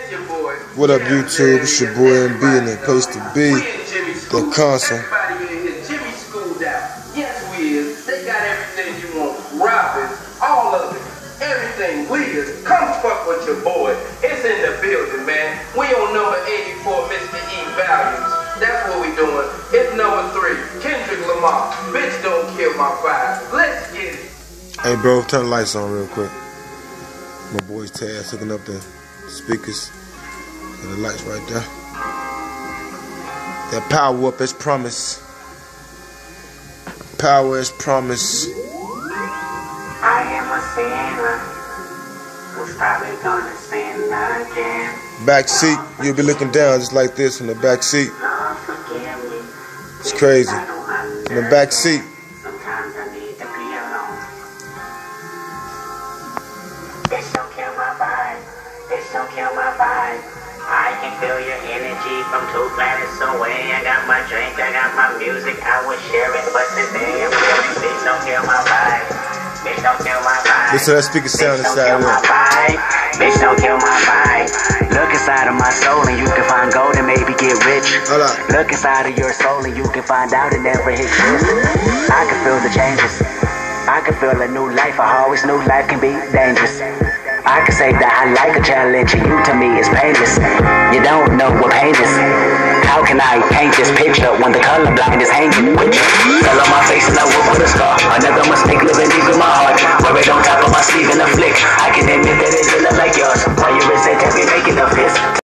your boy. What up, YouTube? It's your boy MB in the place to be. The console. Everybody in here, Jimmy schooled out. Yes, we is. They got everything you want. Robbers, all of it. Everything. We is. Come fuck with your boy. It's in the building, man. We on number 84, Mr. E Values. That's what we doing. It's number 3, Kendrick Lamar. Bitch, don't kill my vibe. Let's get it. Hey, bro, turn the lights on real quick. My boy's Taz hooking up the speakers and the lights right there. That power up as promised. Power as promised. I am a sinner who's probably gonna sin again. Back seat, you'll be looking down just like this in the back seat. Lord, forgive me. It's crazy. In the back seat. Sometimes I need to be alone. Bitch, don't kill my vibe. Bitch, don't kill my vibe. I can feel your energy from 2 planets away. I got my drink, I got my music, I was sharing, but today I'm feeling. Bitch, don't kill my vibe. Bitch, don't kill my vibe. Listen to that speaker sound inside of it. Bitch, don't kill my vibe. Look inside of my soul and you can find gold and maybe get rich. Look inside of your soul and you can find out it never hit truth. I can feel the changes. I can feel a new life. I always knew life can be dangerous. I can say that I like a challenge and you to me is painless. You don't know what pain is. How can I paint this picture when the color blind is hanging with you? Tell on my face and I will put a scar. Another mistake living deep in my heart. Wear it on top of my sleeve in a flick. I can admit that it didn't look like yours. Why you resent every making of this?